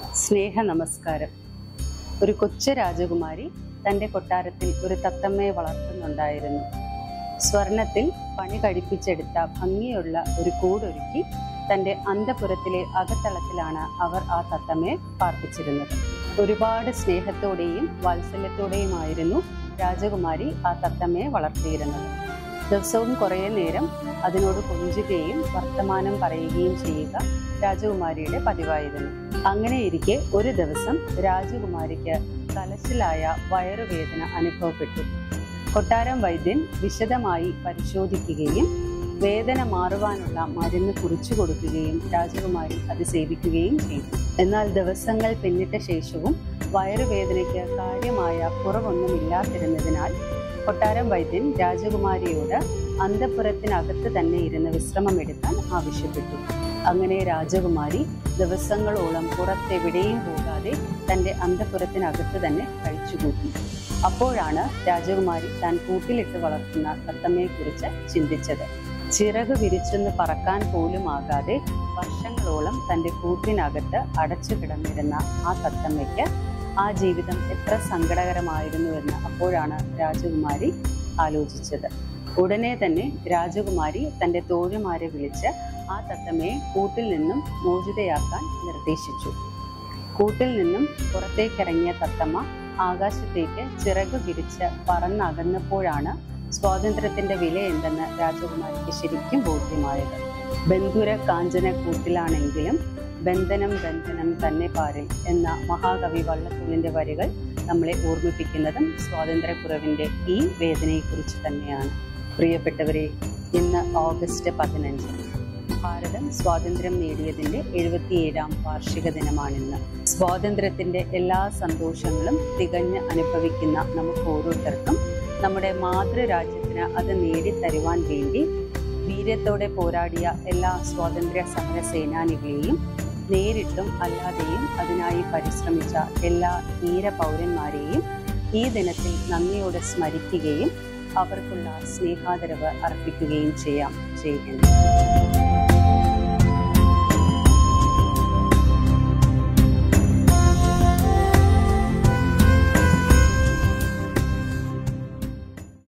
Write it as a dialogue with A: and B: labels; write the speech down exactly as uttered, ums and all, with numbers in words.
A: സ്നേഹ നമസ്കാരം. ഒരു കൊച്ചു രാജകുമാരി തൻ്റെ കൊട്ടാരത്തിൽ ഒരു തത്തമ്മയെ വളർത്തുന്നുണ്ടായിരുന്നു. സ്വർണത്തിൽ പണി കഴിപ്പിച്ചെടുത്ത ഭംഗിയുള്ള ഒരു കൂടൊരുക്കി തൻ്റെ അന്തപുരത്തിലെ അകത്തളത്തിലാണ് അവർ ആ തത്തമ്മയെ പാർപ്പിച്ചിരുന്നത്. ഒരുപാട് സ്നേഹത്തോടെയും വാത്സല്യത്തോടെയുമായിരുന്നു രാജകുമാരി ആ തത്തമ്മയെ വളർത്തിയിരുന്നത്. ദിവസവും കുറേ നേരം അതിനോട് കൊഞ്ചുകയും വർത്തമാനം പറയുകയും ചെയ്യുക രാജകുമാരിയുടെ പതിവായിരുന്നു. അങ്ങനെയിരിക്കെ ഒരു ദിവസം രാജകുമാരിക്ക് കലശലായ വയറുവേദന അനുഭവപ്പെട്ടു. കൊട്ടാരം വൈദ്യൻ വിശദമായി പരിശോധിക്കുകയും വേദന മാറുവാനുള്ള മരുന്ന് കുറിച്ചു കൊടുക്കുകയും രാജകുമാരി അത് സേവിക്കുകയും ചെയ്തു. എന്നാൽ ദിവസങ്ങൾ പിന്നിട്ട ശേഷവും വയറുവേദനയ്ക്ക് കാര്യമായ കുറവൊന്നുമില്ലാതിരുന്നതിനാൽ കൊട്ടാരം വൈദ്യൻ രാജകുമാരിയോട് അന്തപുരത്തിനകത്ത് തന്നെ ഇരുന്ന് വിശ്രമമെടുക്കാൻ ആവശ്യപ്പെട്ടു. അങ്ങനെ രാജകുമാരി ദിവസങ്ങളോളം പുറത്തെവിടെയും പോകാതെ തൻ്റെ അന്തപുരത്തിനകത്ത് തന്നെ കഴിച്ചുകൂട്ടി. അപ്പോഴാണ് രാജകുമാരി താൻ കൂട്ടിലിട്ട് വളർത്തുന്ന തത്തമ്മയെക്കുറിച്ച് ചിന്തിച്ചത്. ചിറക് വിരിച്ചൊന്ന് പറക്കാൻ പോലും ആകാതെ വർഷങ്ങളോളം തൻ്റെ കൂട്ടിനകത്ത് അടച്ചു കിടന്നിരുന്ന ആ തത്തമ്മയ്ക്ക് ആ ജീവിതം എത്ര സങ്കടകരമായിരുന്നുവെന്ന് അപ്പോഴാണ് രാജകുമാരി ആലോചിച്ചത്. ഉടനെ തന്നെ രാജകുമാരി തൻ്റെ തോഴിമാരെ വിളിച്ച് ആ തത്തമ്മയെ കൂട്ടിൽ നിന്നും മോചിതയാക്കാൻ നിർദ്ദേശിച്ചു. കൂട്ടിൽ നിന്നും പുറത്തേക്കിറങ്ങിയ തത്തമ്മ ആകാശത്തേക്ക് ചിറക് വിരിച്ച് പറന്നകന്നപ്പോഴാണ് സ്വാതന്ത്ര്യത്തിന്റെ വില എന്തെന്ന് രാജകുമാരിക്ക് ശരിക്കും ബോധ്യമായത്. ബന്ധുര കാഞ്ചന കൂട്ടിലാണെങ്കിലും ബന്ധനം ബന്ധനം തന്നെ പാരിൽ എന്ന മഹാകവി വള്ളത്തോളിന്റെ വരികൾ നമ്മളെ ഓർമ്മിപ്പിക്കുന്നതും സ്വാതന്ത്ര്യക്കുറവിന്റെ ഈ വേദനയെക്കുറിച്ച് തന്നെയാണ്. പ്രിയപ്പെട്ടവരെ, ഇന്ന് ഓഗസ്റ്റ് പതിനഞ്ച് ഭാരതം സ്വാതന്ത്ര്യം നേടിയതിന്റെ എഴുപത്തിയേഴാം വാർഷിക ദിനമാണിന്ന്. സ്വാതന്ത്ര്യത്തിന്റെ എല്ലാ സന്തോഷങ്ങളും തികഞ്ഞ് അനുഭവിക്കുന്ന നമുക്ക് ഓരോരുത്തർക്കും നമ്മുടെ മാതൃരാജ്യത്തിന് അത് നേടിത്തരുവാൻ വേണ്ടി വീര്യത്തോടെ പോരാടിയ എല്ലാ സ്വാതന്ത്ര്യ സമര സേനാനികളെയും നേരിട്ടും അല്ലാതെയും അതിനായി പരിശ്രമിച്ച എല്ലാ ധീര പൗരന്മാരെയും ഈ ദിനത്തിൽ നന്ദിയോടെ സ്മരിക്കുകയും അവർക്കുള്ള സ്നേഹാദരവ് അർപ്പിക്കുകയും ചെയ്യാം. ചെയ്യുന്നു.